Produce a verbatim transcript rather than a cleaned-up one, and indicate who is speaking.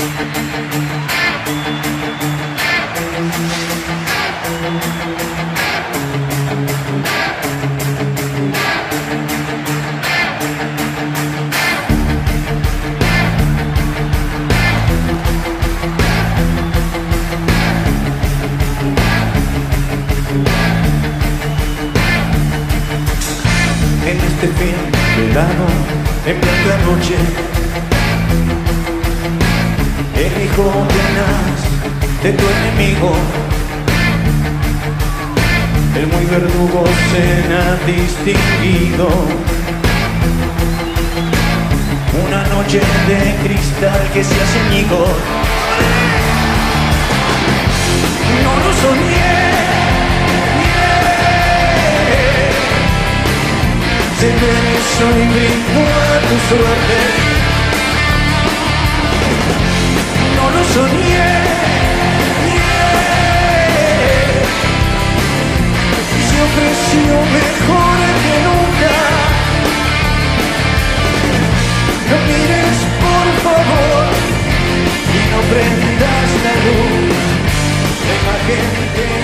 Speaker 1: En este fin de verano, en plena noche, el hijo tenaz de tu enemigo, el muy verdugo cena distinguido. Una noche de cristal que se hace añicos. No lo soñé. Se me hizo y brindo a tu suerte. No lo soñé, yeah. Y se ofreció mejor que nunca. No mires por favor y no prendas la luz. La imagen que